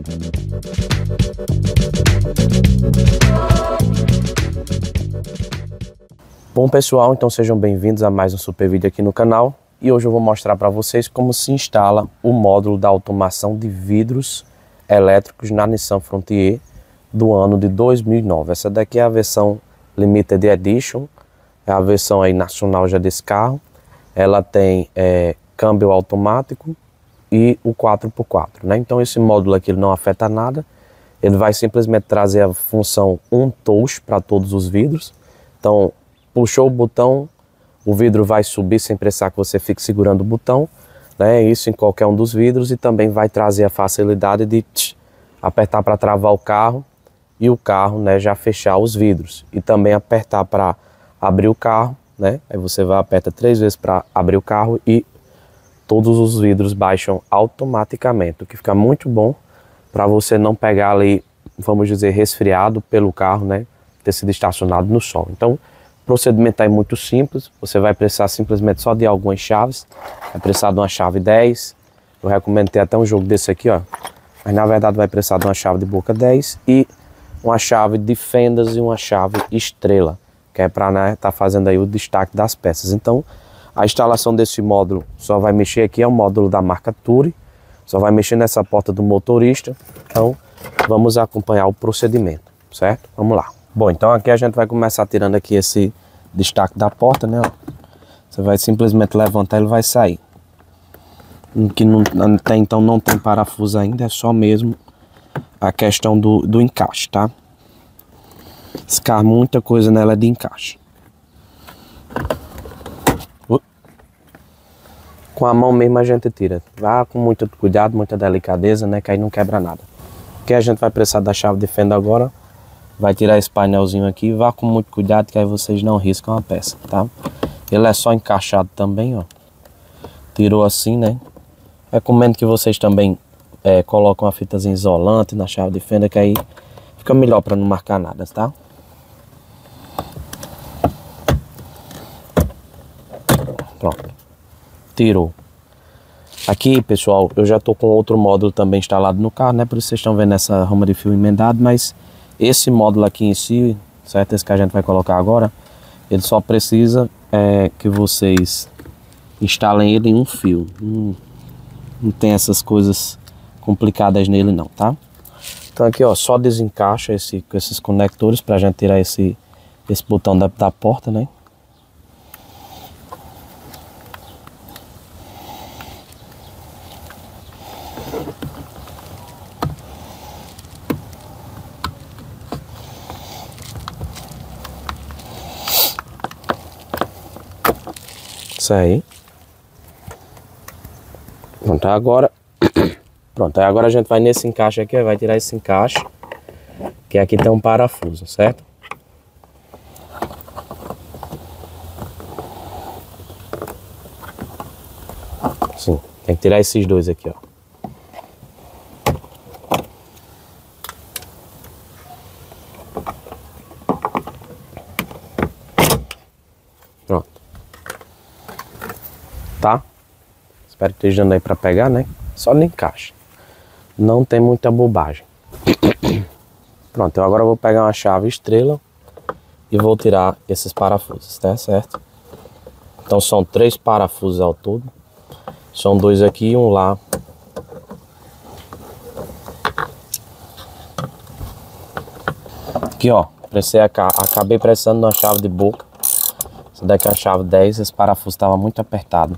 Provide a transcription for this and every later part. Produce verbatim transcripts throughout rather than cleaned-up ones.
Bom pessoal, então sejam bem-vindos a mais um super vídeo aqui no canal. E hoje eu vou mostrar para vocês como se instala o módulo da automação de vidros elétricos na Nissan Frontier do ano de dois mil e nove. Essa daqui é a versão Limited Edition, é a versão aí nacional já desse carro. Ela tem é, câmbio automático e o quatro por quatro, né? Então esse módulo aqui não afeta nada, ele vai simplesmente trazer a função um touch para todos os vidros. Então puxou o botão, o vidro vai subir sem precisar que você fique segurando o botão, né? Isso em qualquer um dos vidros, e também vai trazer a facilidade de tch, apertar para travar o carro e o carro, né, já fechar os vidros, e também apertar para abrir o carro, né? Aí você vai aperta três vezes para abrir o carro e todos os vidros baixam automaticamente, o que fica muito bom para você não pegar ali, vamos dizer, resfriado pelo carro, né, ter sido estacionado no sol. Então o procedimento é muito simples, você vai precisar simplesmente só de algumas chaves, vai precisar de uma chave dez, eu recomendo ter até um jogo desse aqui, ó, mas na verdade vai precisar de uma chave de boca dez e uma chave de fendas e uma chave estrela, que é para, né, tá fazendo aí o destaque das peças. Então a instalação desse módulo só vai mexer aqui, é um módulo da marca Turi, só vai mexer nessa porta do motorista. Então vamos acompanhar o procedimento, certo? Vamos lá. Bom, então aqui a gente vai começar tirando aqui esse destaque da porta, né? Você vai simplesmente levantar e ele vai sair. Que não, até então não tem parafuso ainda, é só mesmo a questão do, do encaixe, tá? Esse carro, muita coisa nela é de encaixe. Uh. Com a mão mesmo a gente tira. Vá com muito cuidado, muita delicadeza, né? Que aí não quebra nada. Aqui a gente vai precisar da chave de fenda agora. Vai tirar esse painelzinho aqui, vá com muito cuidado que aí vocês não riscam a peça, tá? Ele é só encaixado também, ó. Tirou assim, né? Recomendo que vocês também é, colocam uma fitazinha isolante na chave de fenda, que aí fica melhor para não marcar nada, tá? Pronto. Tirou. Aqui, pessoal, eu já tô com outro módulo também instalado no carro, né? Por isso vocês estão vendo essa rama de fio emendado, mas esse módulo aqui em si, certo? Esse que a gente vai colocar agora, ele só precisa é, que vocês instalem ele em um fio. Não, não tem essas coisas complicadas nele não, tá? Então aqui, ó, só desencaixa esse, esses conectores pra gente tirar esse, esse botão da, da porta, né? Isso aí. Pronto, agora pronto, agora a gente vai nesse encaixe aqui, vai tirar esse encaixe, que aqui tem um parafuso, certo? Sim, tem que tirar esses dois aqui, ó. Pronto. Tá? Espero que esteja dando aí para pegar, né? Só no encaixe. Não tem muita bobagem. Pronto, então agora eu vou pegar uma chave estrela e vou tirar esses parafusos, tá certo? Então são três parafusos ao todo. São dois aqui e um lá. Aqui, ó. Pressei a, acabei pressando na chave de boca. Essa daqui é a chave dez, esse parafuso estava muito apertado.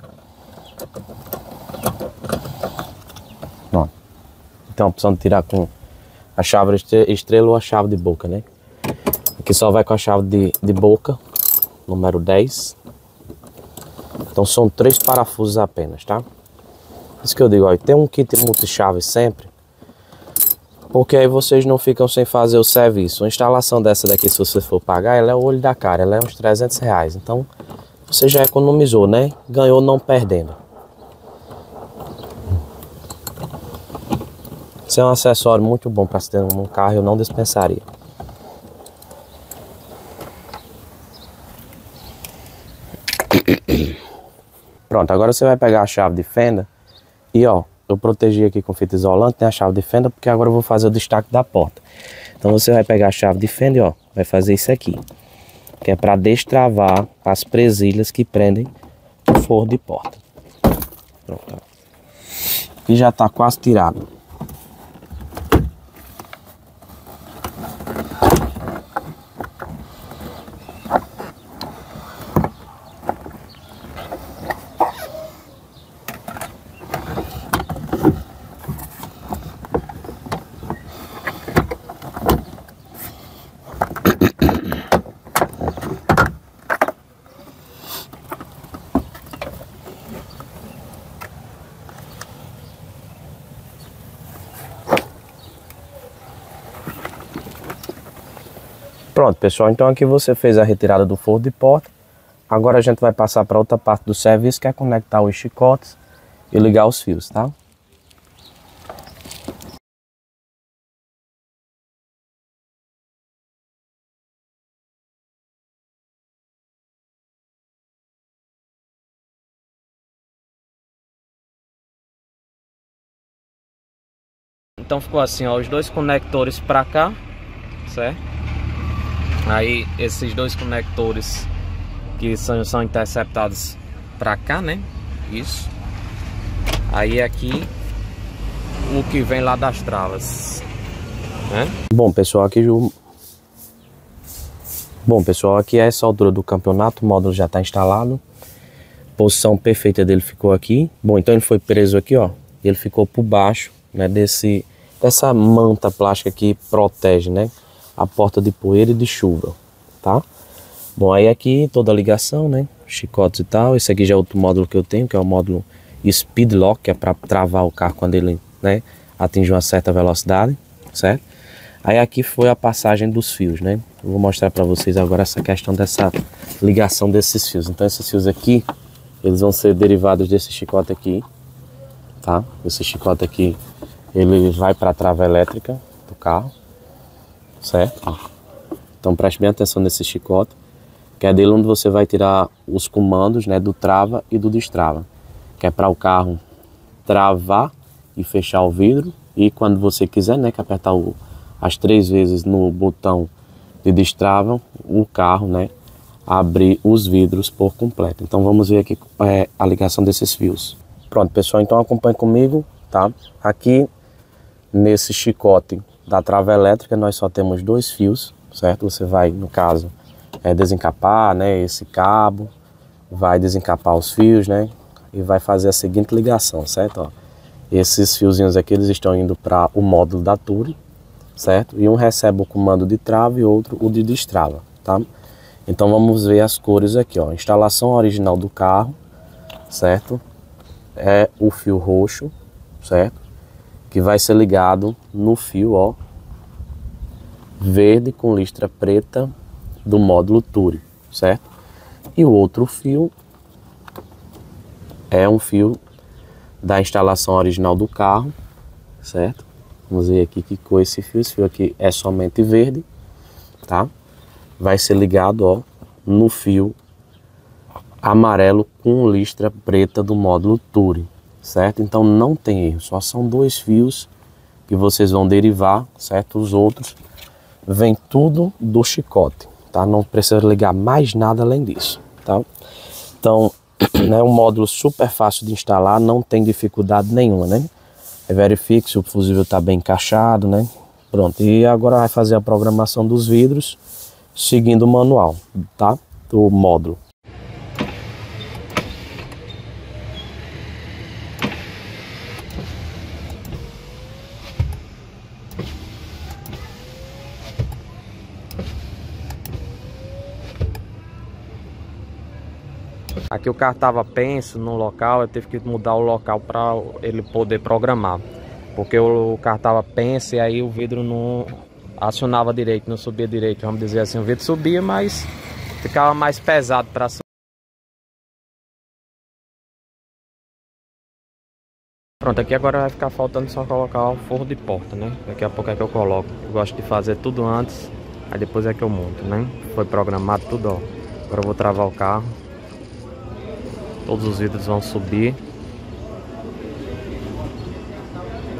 Pronto. Então a opção de tirar com a chave estrela ou a chave de boca, né? Aqui só vai com a chave de, de boca, número dez. Então são três parafusos apenas, tá? Isso que eu digo, ó, tem um kit multichave sempre, porque aí vocês não ficam sem fazer o serviço. A instalação dessa daqui, se você for pagar, ela é o olho da cara, ela é uns trezentos reais. Então você já economizou, né? Ganhou não perdendo. Esse é um acessório muito bom para se ter num carro, eu não dispensaria. Pronto, agora você vai pegar a chave de fenda e ó, eu protegi aqui com fita isolante, né, a chave de fenda, porque agora eu vou fazer o destaque da porta. Então você vai pegar a chave de fenda e ó, vai fazer isso aqui, que é para destravar as presilhas que prendem o forro de porta. Pronto. Aqui já está quase tirado. Pronto, pessoal, então aqui você fez a retirada do forro de porta. Agora a gente vai passar para outra parte do serviço, que é conectar os chicotes e ligar os fios, tá? Então ficou assim, ó, os dois conectores para cá, certo? Aí esses dois conectores que são, são interceptados para cá, né? Isso. Aí aqui o que vem lá das travas, né? Bom, pessoal, aqui o Bom, pessoal, aqui é essa altura do campeonato, o módulo já está instalado. Posição perfeita dele ficou aqui. Bom, então ele foi preso aqui, ó. Ele ficou por baixo, né, desse dessa manta plástica que protege, né, a porta de poeira e de chuva, tá? Bom, aí aqui toda a ligação, né, chicotes e tal. Esse aqui já é outro módulo que eu tenho, que é o módulo Speed Lock, que é para travar o carro quando ele, né, atinge uma certa velocidade, certo? Aí aqui foi a passagem dos fios, né? Eu vou mostrar para vocês agora essa questão dessa ligação desses fios. Então esses fios aqui, eles vão ser derivados desse chicote aqui, tá? Esse chicote aqui, ele vai para a trava elétrica do carro, certo? Então preste bem atenção nesse chicote, que é dele onde você vai tirar os comandos, né, do trava e do destrava, que é para o carro travar e fechar o vidro, e quando você quiser, né, que apertar o, as três vezes no botão de destrava, o carro, né, abrir os vidros por completo. Então vamos ver aqui é, a ligação desses fios. Pronto, pessoal, então acompanhe comigo, tá? Aqui nesse chicote da trava elétrica nós só temos dois fios, certo? Você vai, no caso, é, desencapar, né, esse cabo, vai desencapar os fios, né, e vai fazer a seguinte ligação, certo? Ó, esses fiozinhos aqui, eles estão indo para o módulo da Turi, certo? E um recebe o comando de trava e outro o de destrava, tá? Então vamos ver as cores aqui, ó. Instalação original do carro, certo? É o fio roxo, certo? Que vai ser ligado no fio, ó, verde com listra preta do módulo Turi, certo? E o outro fio é um fio da instalação original do carro, certo? Vamos ver aqui que cor é esse fio. Esse fio aqui é somente verde, tá? Vai ser ligado, ó, no fio amarelo com listra preta do módulo Turi, certo? Então não tem erro, só são dois fios que vocês vão derivar, certo? Os outros vem tudo do chicote, tá? Não precisa ligar mais nada além disso, tá? Então, é um módulo super fácil de instalar, não tem dificuldade nenhuma, né? Verifique se o fusível está bem encaixado, né? Pronto, e agora vai fazer a programação dos vidros seguindo o manual, tá? Do módulo. Aqui o carro estava penso no local, eu tive que mudar o local para ele poder programar, porque o carro estava penso e aí o vidro não acionava direito, não subia direito, vamos dizer assim. O vidro subia, mas ficava mais pesado para subir. Pronto, aqui agora vai ficar faltando só colocar o forro de porta, né? Daqui a pouco é que eu coloco. Eu gosto de fazer tudo antes, aí depois é que eu monto, né? Foi programado tudo, ó. Agora eu vou travar o carro. Todos os vidros vão subir.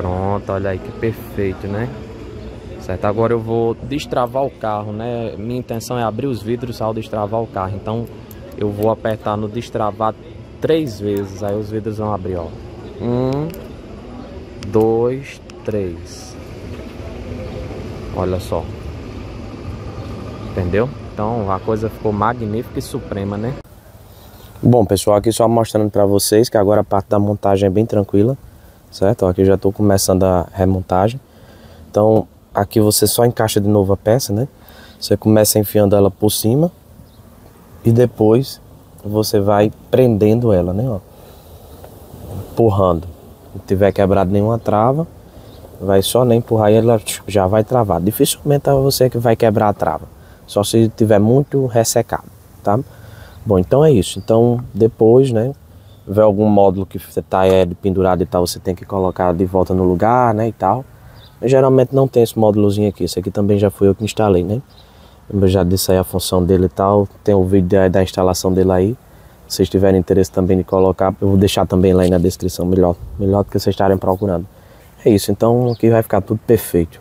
Pronto, olha aí que perfeito, né? Certo, agora eu vou destravar o carro, né? Minha intenção é abrir os vidros ao destravar o carro. Então eu vou apertar no destravar três vezes, aí os vidros vão abrir, ó. Um, dois, três. Olha só. Entendeu? Então a coisa ficou magnífica e suprema, né? Bom, pessoal, aqui só mostrando pra vocês que agora a parte da montagem é bem tranquila, certo? Ó, aqui eu já tô começando a remontagem. Então aqui você só encaixa de novo a peça, né? Você começa enfiando ela por cima e depois você vai prendendo ela, né? Ó, empurrando. Se tiver quebrado nenhuma trava, vai só nem empurrar e ela já vai travar. Dificilmente é você que vai quebrar a trava, só se tiver muito ressecado, tá? Bom, então é isso. Então depois, né, tiver algum módulo que você tá é, pendurado e tal, você tem que colocar de volta no lugar, né, e tal. Geralmente não tem esse módulozinho aqui. Esse aqui também já fui eu que instalei, né? Eu já disse aí a função dele e tal. Tem o vídeo da, da instalação dele aí. Se vocês tiverem interesse também de colocar, eu vou deixar também lá aí na descrição. Melhor, melhor do que vocês estarem procurando. É isso, então aqui vai ficar tudo perfeito.